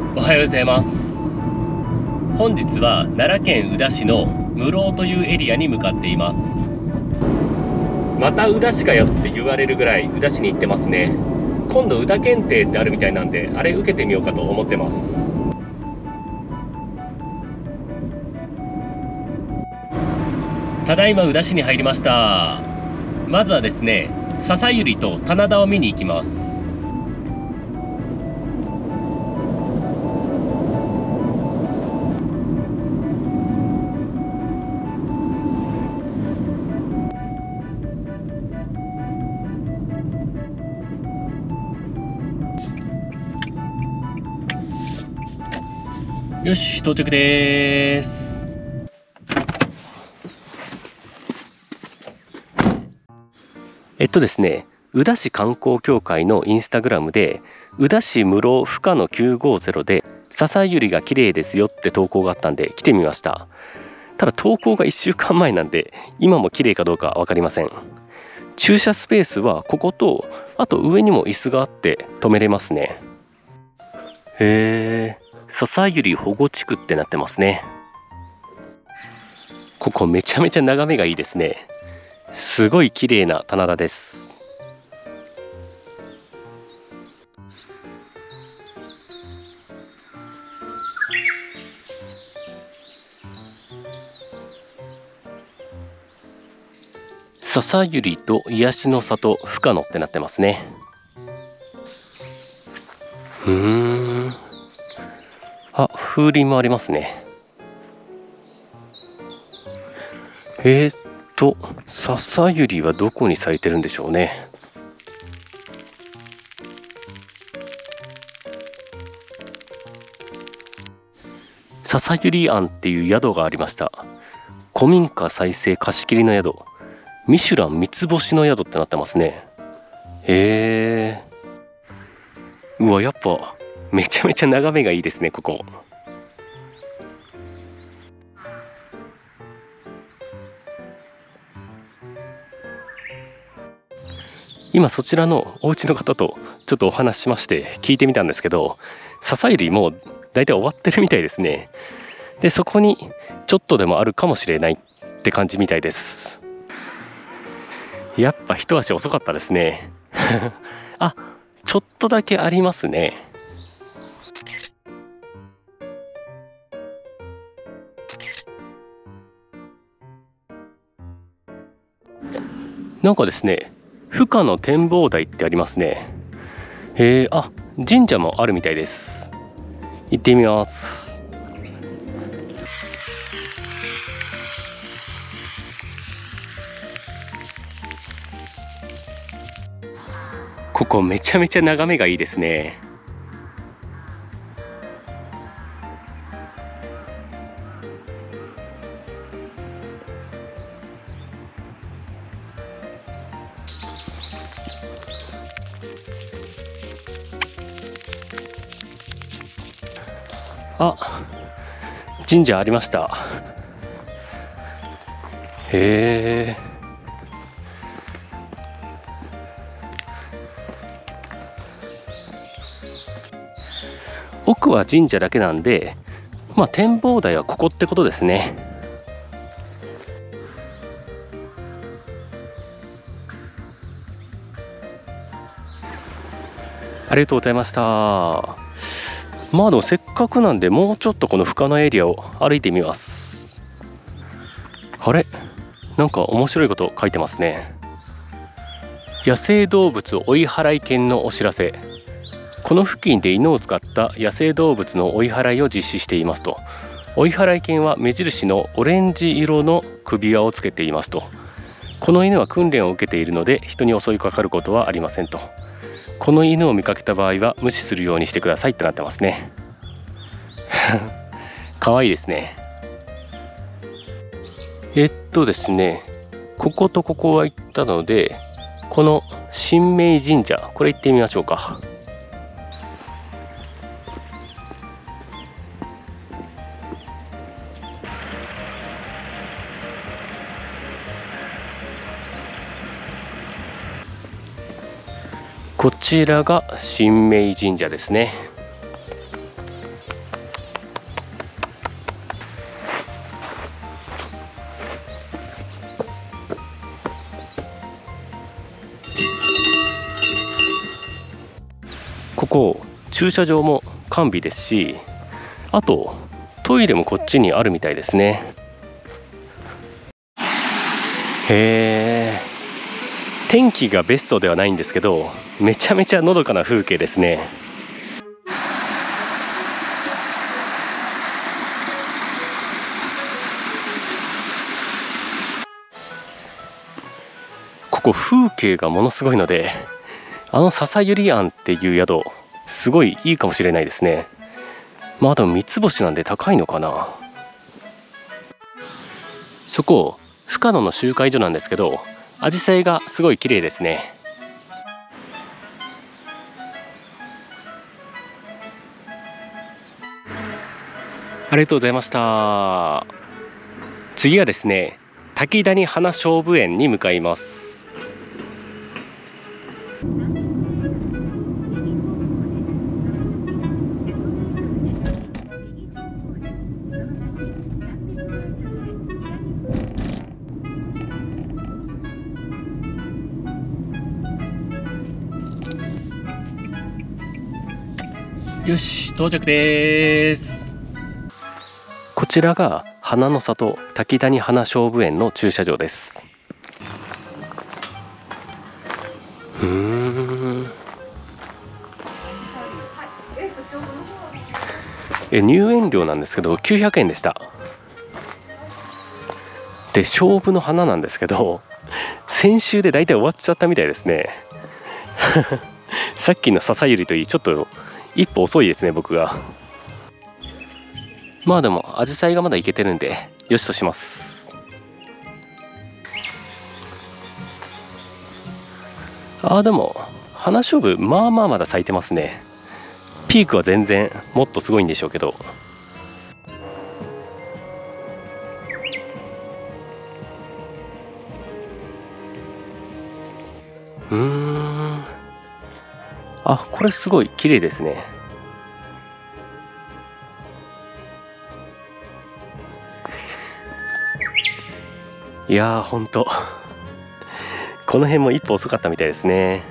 おはようございます。本日は奈良県宇陀市の室生というエリアに向かっています。また宇陀市かよって言われるぐらい宇陀市に行ってますね。今度宇陀検定ってあるみたいなんで、あれ受けてみようかと思ってます。ただいま宇陀市に入りました。まずはですね、笹百合と棚田を見に行きます。よし、到着です。ですね、宇陀市観光協会のインスタグラムで、宇陀市室生深野950で笹百合が綺麗ですよって投稿があったんで来てみました。ただ投稿が1週間前なんで、今も綺麗かどうか分かりません。駐車スペースはここと、あと上にも椅子があって止めれますね。へー。笹百合保護地区ってなってますね。ここめちゃめちゃ眺めがいいですね。すごい綺麗な棚田です。笹百合と癒しの里深野ってなってますね。あ、風鈴もありますね。笹百合はどこに咲いてるんでしょうね。笹百合庵っていう宿がありました。古民家再生貸し切りの宿、ミシュラン三つ星の宿ってなってますね。うわ、やっぱめちゃめちゃ眺めがいいですね、ここ。今そちらのお家の方とちょっとお話ししまして聞いてみたんですけど、笹百合もう大体終わってるみたいですね。で、そこにちょっとでもあるかもしれないって感じみたいです。やっぱ一足遅かったですね。あ、ちょっとだけありますね。なんかですね、深野展望台ってありますね。あ、神社もあるみたいです。行ってみます。ここめちゃめちゃ眺めがいいですね。あ、神社ありました。へえ。奥は神社だけなんで、まあ展望台はここってことですね。ありがとうございました。まあでもせっかくなんで、もうちょっとこの深野エリアを歩いてみます。あれ、なんか面白いこと書いてますね。野生動物追い払い犬のお知らせ。この付近で犬を使った野生動物の追い払いを実施していますと。追い払い犬は目印のオレンジ色の首輪をつけていますと。この犬は訓練を受けているので人に襲いかかることはありませんと。この犬を見かけた場合は無視するようにしてくださいってなってますね。かわいいですね。ですね、こことここは行ったので、この神明神社、これ行ってみましょうか。こちらが神明神社ですね。 駐車場も完備ですし、あとトイレもこっちにあるみたいですね。へえ、天気がベストではないんですけど、めちゃめちゃのどかな風景ですね。ここ風景がものすごいので、笹ゆり庵っていう宿すごいいいかもしれないですね。まあでも三つ星なんで高いのかな。そこ深野の集会所なんですけど、アジサイがすごい綺麗ですね。ありがとうございました。次はですね、滝谷花菖蒲園に向かいます。よし、到着です。こちらが花の里滝谷花菖蒲園の駐車場です。入園料なんですけど900円でした。で、菖蒲の花なんですけど、先週で大体終わっちゃったみたいですね。さっきの笹ゆりといい、ちょっと一歩遅いですね、僕が。まあでも、アジサイがまだいけてるんで、よしとします。でも、花菖蒲、まあまあまだ咲いてますね。ピークは全然もっとすごいんでしょうけど。これすごい綺麗ですね。いやー、ほんとこの辺も一歩遅かったみたいですね。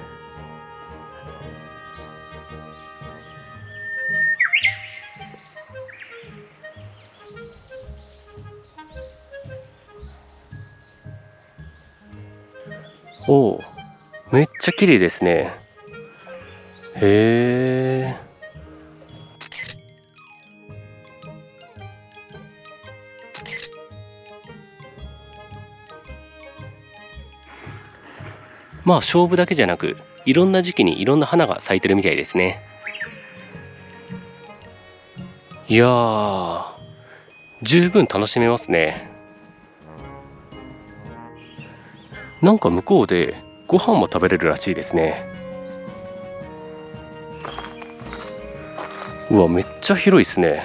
おお、めっちゃ綺麗ですね。へえ。まあ菖蒲だけじゃなく、いろんな時期にいろんな花が咲いてるみたいですね。いやー、十分楽しめますね。なんか向こうでご飯も食べれるらしいですね。うわ、めっちゃ広いですね。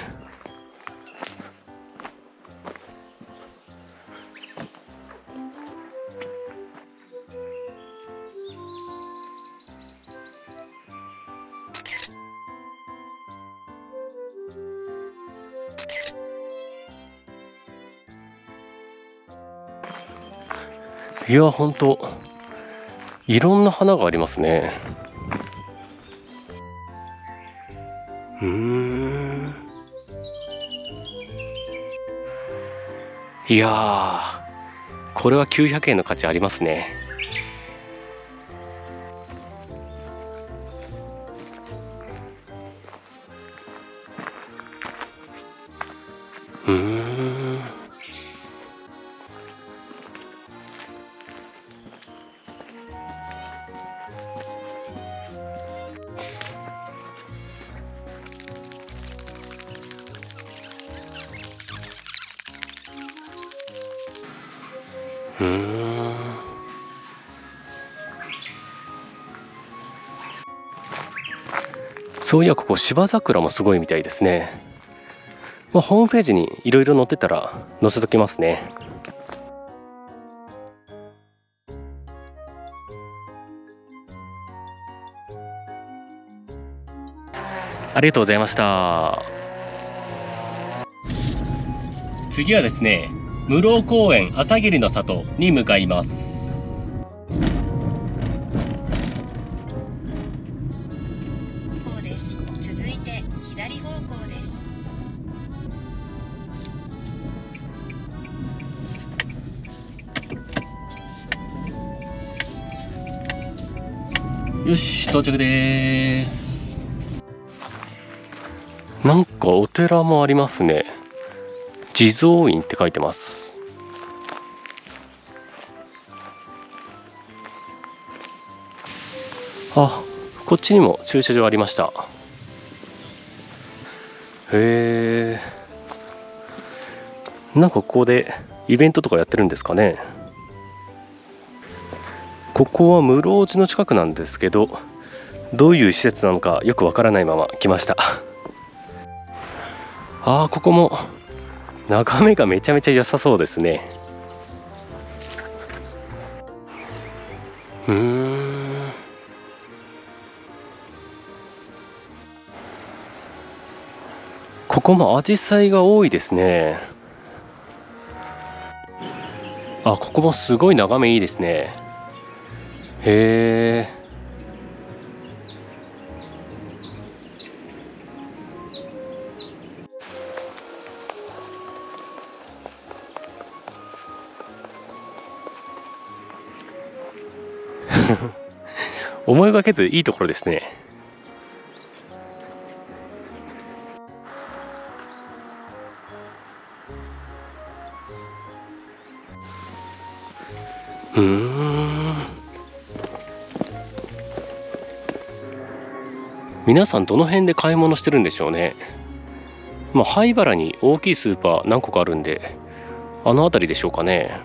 いや、ほんといろんな花がありますね。いやー、これは900円の価値ありますね。そういや、ここ芝桜もすごいみたいですね。ホームページにいろいろ載ってたら載せときますね。ありがとうございました。次はですね、室生公園朝霧の里に向かいます。 そうです。続よし、到着です。なんかお寺もありますね。地蔵院って書いてます。あ、こっちにも駐車場ありました。へえ。なんかここでイベントとかやってるんですかね。ここは室生寺の近くなんですけど、どういう施設なのかよくわからないまま来ました。ああ、ここも眺めがめちゃめちゃ良さそうですね。ここもアジサイが多いですね。あ、ここもすごい眺めいいですね。へえ。思いがけずいいところですね。皆さんどの辺で買い物してるんでしょうね。まあ灰原に大きいスーパー何個かあるんで、あの辺りでしょうかね。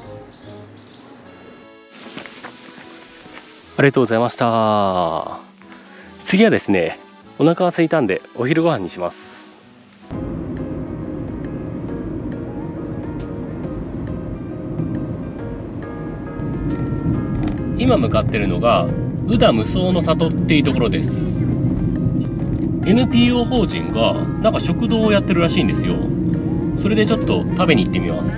ありがとうございました。次はですね、お腹が空いたんでお昼ご飯にします。今向かってるのが宇田無双の里っていうところです。 NPO 法人がなんか食堂をやってるらしいんですよ。それでちょっと食べに行ってみます。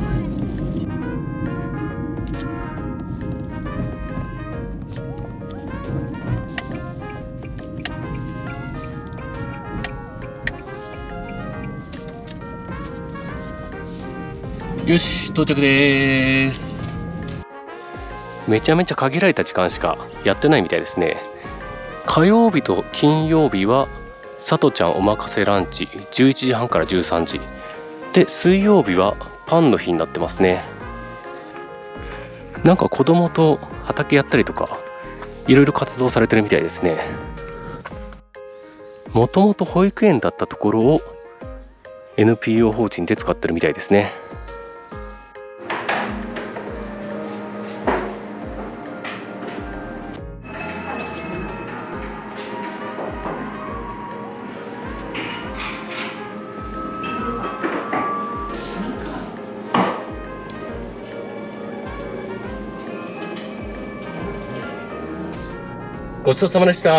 よし、到着です。めちゃめちゃ限られた時間しかやってないみたいですね。火曜日と金曜日はさとちゃんおまかせランチ11時半から13時で、水曜日はパンの日になってますね。なんか子供と畑やったりとかいろいろ活動されてるみたいですね。もともと保育園だったところを NPO 法人で使ってるみたいですね。ごちそうさまでした。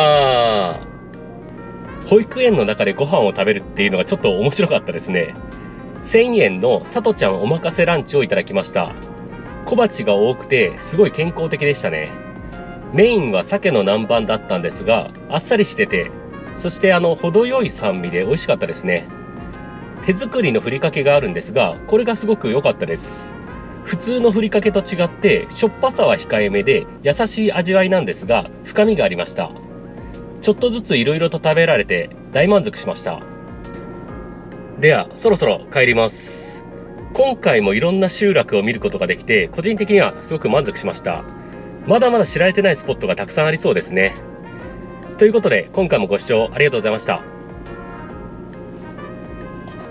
保育園の中でご飯を食べるっていうのがちょっと面白かったですね。1000円のさとちゃんおまかせランチをいただきました。小鉢が多くてすごい健康的でしたね。メインは鮭の南蛮だったんですが、あっさりしてて、そして程よい酸味で美味しかったですね。手作りのふりかけがあるんですが、これがすごく良かったです。普通のふりかけと違ってしょっぱさは控えめで優しい味わいなんですが、深みがありました。ちょっとずついろいろと食べられて大満足しました。ではそろそろ帰ります。今回もいろんな集落を見ることができて、個人的にはすごく満足しました。まだまだ知られてないスポットがたくさんありそうですね。ということで今回もご視聴ありがとうございました。